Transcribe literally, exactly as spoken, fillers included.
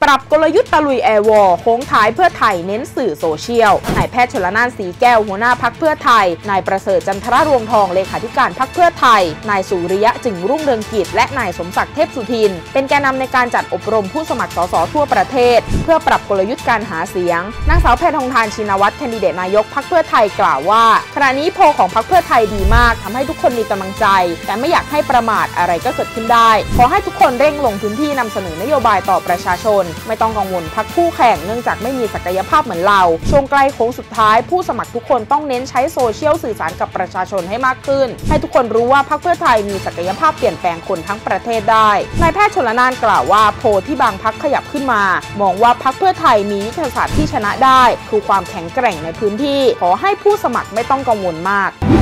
ปรับกลยุทธ์ตะลุยแอร์วอร์โค้งท้ายเพื่อไทยเน้นสื่อโซเชียลนายแพทย์ชลน่านสีแก้วหัวหน้าพรรคเพื่อไทยนายประเสริฐจันทรรวงทองเลขาธิการพรรคเพื่อไทยนายสุริยะจึงรุ่งเรืองกิจและนายสมศักดิ์เทพสุทินเป็นแกนนำในการจัดอบรมผู้สมัครสสทั่วประเทศเพื่อปรับกลยุทธ์การหาเสียงนางสาวแพทองธารชินวัตรแคนดิเดตนายกพรรคเพื่อไทยกล่าวว่าขณะนี้โพลของพรรคเพื่อไทยดีมากทำให้ทุกคนมีกำลังใจแต่ไม่อยากให้ประมาทอะไรก็เกิดขึ้นได้ขอให้ทุกคนเร่งลงพื้นที่นำเสนอนโยบายต่อประชาชนไม่ต้องกังวลพรรคคู่แข่งเนื่องจากไม่มีศักยภาพเหมือนเราช่วงใกล้โค้งสุดท้ายผู้สมัครทุกคนต้องเน้นใช้โซเชียลสื่อสารกับประชาชนให้มากขึ้นให้ทุกคนรู้ว่าพรรคเพื่อไทยมีศักยภาพเปลี่ยนแปลงคนทั้งประเทศได้นายแพทย์ชลน่านกล่าวว่าโพลที่บางพรรคขยับขึ้นมามองว่าพรรคเพื่อไทยมียุทธศาสตร์ที่ชนะได้คือความแข็งแกร่งในพื้นที่ขอให้ผู้สมัครไม่ต้องกังวลมาก